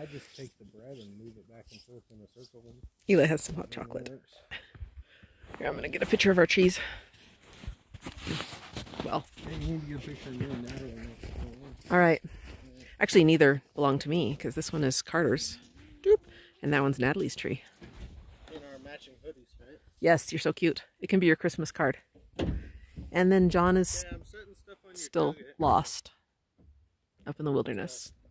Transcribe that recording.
I just take the bread and move it back and forth in a circle. Eli has some hot chocolate. Here, I'm going to get a picture of our trees. Well. You need to get a picture of you and Natalie. All right. Actually, neither belong to me because this one is Carter's. Doop. And that one's Natalie's tree. In our matching hoodies, right? Yes, you're so cute. It can be your Christmas card. And then John is still lost up in the wilderness.